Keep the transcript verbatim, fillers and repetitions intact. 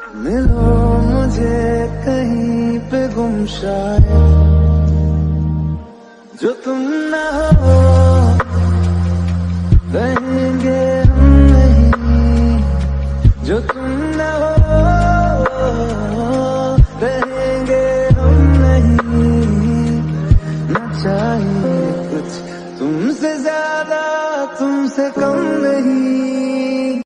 मिलो मुझे कहीं पे गुम शायद, जो तुम ना हो रहेंगे हम नहीं, जो तुम